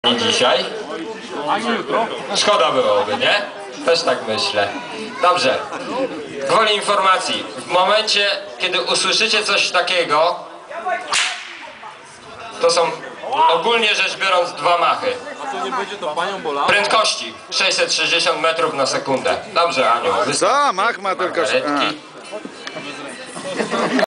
dzisiaj. Szkoda byłoby, nie? Też tak myślę. Dobrze. Gwoli informacji. W momencie, kiedy usłyszycie coś takiego, to są ogólnie rzecz biorąc 2 machy. Prędkości 660 metrów na sekundę. Dobrze, Aniu. Co? Mach ma tylko...